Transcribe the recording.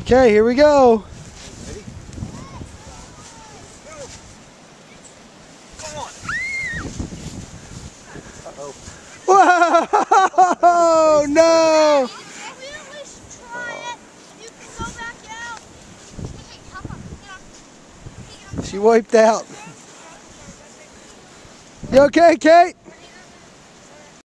Okay, here we go. Ready? Come on. Uh-oh. Whoa! No! She wiped out. You okay, Kate?